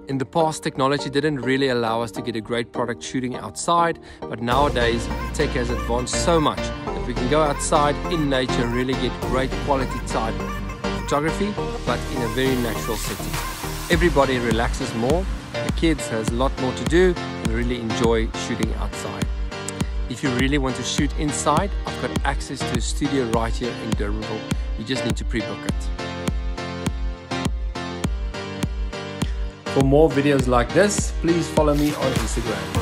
In the past, technology didn't really allow us to get a great product shooting outside, but nowadays tech has advanced so much that we can go outside in nature and really get great quality type photography, but in a very natural setting. Everybody relaxes more, the kids has a lot more to do and really enjoy shooting outside. If you really want to shoot inside, I've got access to a studio right here in Durbanville. You just need to pre-book it. For more videos like this, please follow me on Instagram.